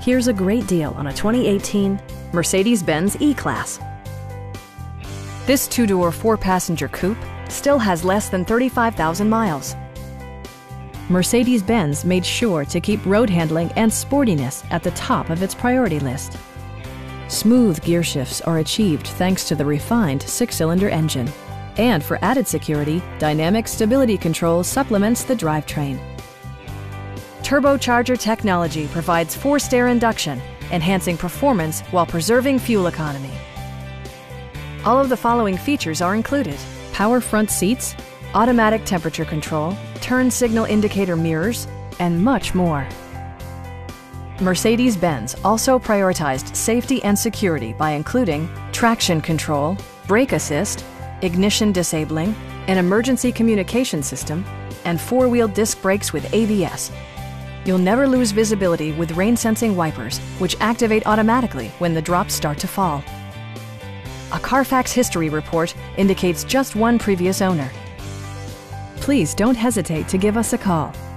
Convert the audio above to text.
Here's a great deal on a 2018 Mercedes-Benz E-Class. This two-door, four-passenger coupe still has less than 35,000 miles. Mercedes-Benz made sure to keep road handling and sportiness at the top of its priority list. Smooth gear shifts are achieved thanks to the refined six-cylinder engine. And for added security, dynamic stability control supplements the drivetrain. Turbocharger technology provides forced air induction, enhancing performance while preserving fuel economy. All of the following features are included: power front seats, automatic temperature control, turn signal indicator mirrors, and much more. Mercedes-Benz also prioritized safety and security by including traction control, brake assist, ignition disabling, an emergency communication system, and four-wheel disc brakes with ABS. You'll never lose visibility with rain-sensing wipers, which activate automatically when the drops start to fall. A Carfax history report indicates just one previous owner. Please don't hesitate to give us a call.